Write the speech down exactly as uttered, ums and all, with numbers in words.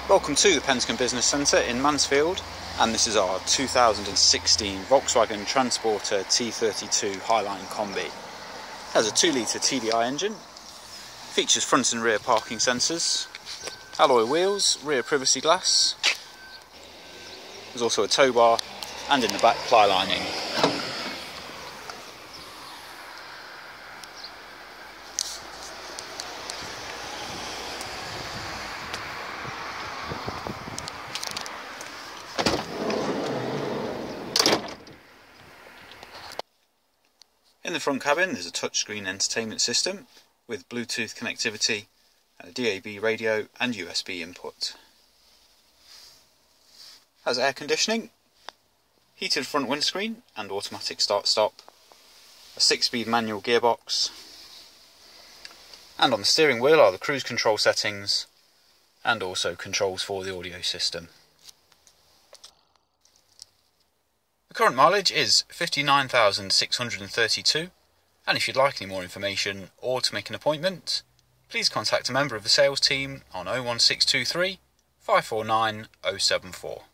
Welcome to the Pentagon Business Centre in Mansfield, and this is our two thousand sixteen Volkswagen Transporter T thirty-two Highline Kombi. It has a two litre T D I engine, features front and rear parking sensors, alloy wheels, rear privacy glass. There's also a tow bar and in the back ply lining. In the front cabin there's a touchscreen entertainment system with Bluetooth connectivity, a D A B radio and U S B input. Has air conditioning, heated front windscreen and automatic start-stop, a six-speed manual gearbox, and on the steering wheel are the cruise control settings and also controls for the audio system. The current mileage is fifty-nine thousand six hundred thirty-two, and if you'd like any more information or to make an appointment, please contact a member of the sales team on oh one six two three, five four nine, oh seven four.